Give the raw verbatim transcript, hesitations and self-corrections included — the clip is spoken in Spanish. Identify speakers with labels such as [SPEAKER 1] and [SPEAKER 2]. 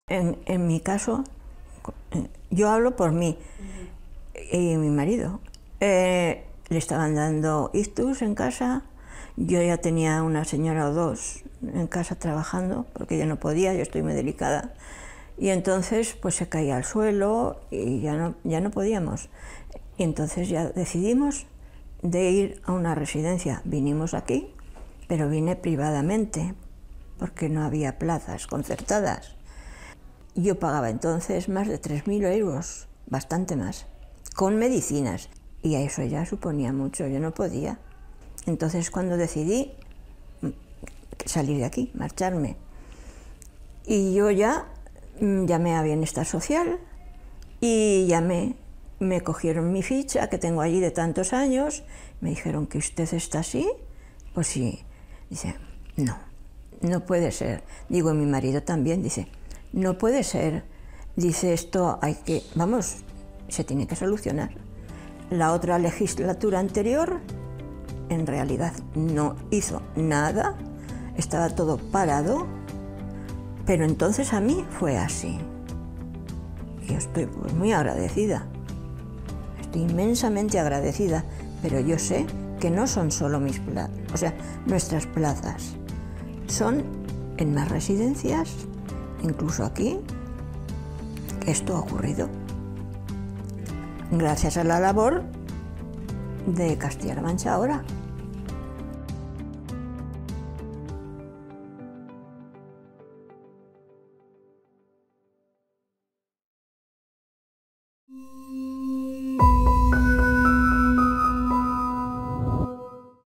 [SPEAKER 1] En, en mi caso, yo hablo por mí y mi marido. Eh, le estaban dando ictus en casa, yo ya tenía una señora o dos en casa trabajando, porque yo no podía, yo estoy muy delicada. Y entonces pues se caía al suelo y ya no, ya no podíamos. Y entonces ya decidimos de ir a una residencia. Vinimos aquí, pero vine privadamente, porque no había plazas concertadas. Yo pagaba entonces más de tres mil euros, bastante más, con medicinas. Y a eso ya suponía mucho, yo no podía. Entonces cuando decidí salir de aquí, marcharme, y yo ya llamé a Bienestar Social y llamé, me cogieron mi ficha que tengo allí de tantos años, me dijeron que usted está así, pues sí. Dice, no, no puede ser. Digo, mi marido también, dice, no puede ser. Dice, esto hay que, vamos, se tiene que solucionar. La otra legislatura anterior, en realidad, no hizo nada, estaba todo parado, pero entonces a mí fue así. Y yo estoy pues, muy agradecida, estoy inmensamente agradecida, pero yo sé que no son solo mis plazas, o sea, nuestras plazas, son en más residencias, incluso aquí, que esto ha ocurrido gracias a la labor de Castilla-La Mancha ahora.